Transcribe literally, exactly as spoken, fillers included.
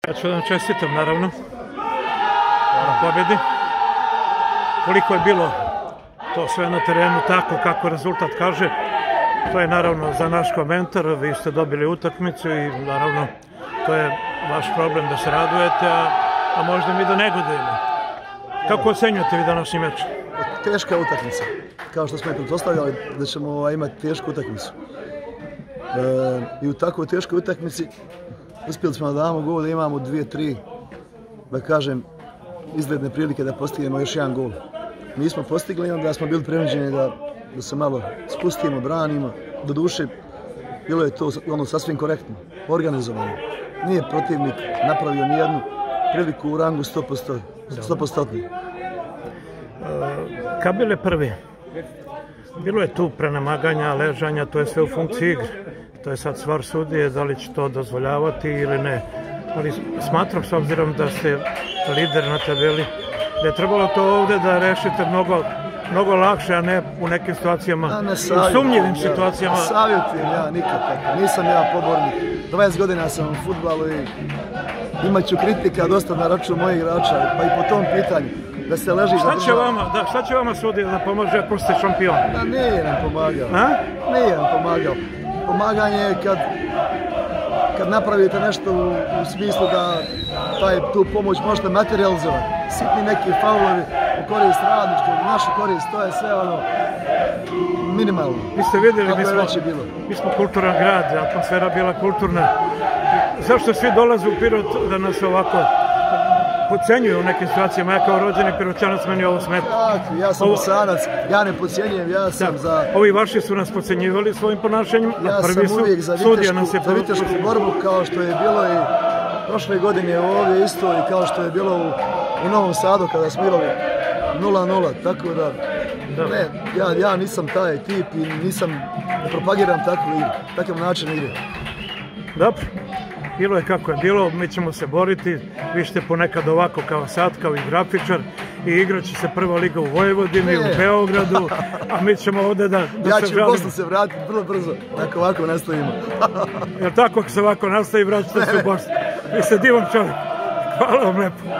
Ja ću da vam čestitam, naravno, na pobjedi. Koliko je bilo to sve na terenu tako kako rezultat kaže, to je naravno za naš komentar. Vi ste dobili utakmicu i naravno to je vaš problem da se radujete, a, a možda mi da negodujemo. Kako ocenjujete vi današnji meč? Teška utakmica. Kao što smo i pretpostavljali da ćemo imati tešku utakmicu. E, I u takvoj teškoj utakmici uspjeli smo da damo gol, da imamo dvije, tri, da kažem, izgledne prilike da postignemo još jedan gol. Mi smo postigli, onda smo bili prinuđeni da, da se malo spustimo, branimo. Doduše, bilo je to ono sasvim korektno, organizovano. Nije protivnik napravio nijednu priliku u rangu sto posto. Kabel je prvi. Bilo je tu prenamaganja, ležanja, to je sve u funkciji igre. To je sad stvar sudije, da li će to dozvoljavati ili ne. Ali smatram, s obzirom da ste lider na tabeli, da je trebalo to ovdje da rešite mnogo, mnogo lakše, a ne u nekim situacijama, u sumnjivim situacijama. Savjetujem ja nikad tako, nisam ja pobornik. dvadeset godina sam u fudbalu i imat ću kritika dosta na račun mojih igrača, pa i po tom pitanju. Da se leži za šta će vama, da, šta će vama sudija da pomože ako ste šampion? Da, nije nam pomagao. A? Nije nam pomagao. Pomaganje je kad, kad napravite nešto u, u smislu da taj, tu pomoć možete materializovati. Sitni neki faulovi u korist radničkog, u našu korist, to je sve ono minimalno. Vi ste vidjeli, mi smo, mi smo kulturan grad, atmosfera bila kulturna. Zašto svi dolaze u Pirot da nas ovako podcenjuju u nekim situacijama? Ja kao rođeni Piroćanac, meni ovo smeta. Tako, ja sam Ovo... Bosanac, ja ne podcenjujem, ja sam da. za... Ovi vaši su nas podcenjivali svojim ponašanjem, ja a prvi sam uvijek za vitešku, za vitešku borbu, kao što je bilo i prošle godine ovdje isto i kao što je bilo u, u Novom Sadu kada smo igrali nula nula, tako da... da. Ne, ja, ja nisam taj tip i nisam, ne propagiram takvu igru, takav način igre. Dobro. Bilo je kako je bilo, mi ćemo se boriti, vi ćete ponekad ovako kao sad, kao i grafičar, i igrat će se prva liga u Vojvodini, u Beogradu, a mi ćemo ovdje da, da ja se žalimo. Ja ću u Bosnu se vratiti vrlo brzo, ako ovako nastavimo. Jer tako ako se ovako nastavi, vraćate se u Bosnu. Vi ste divan čovjek. Hvala vam lepo.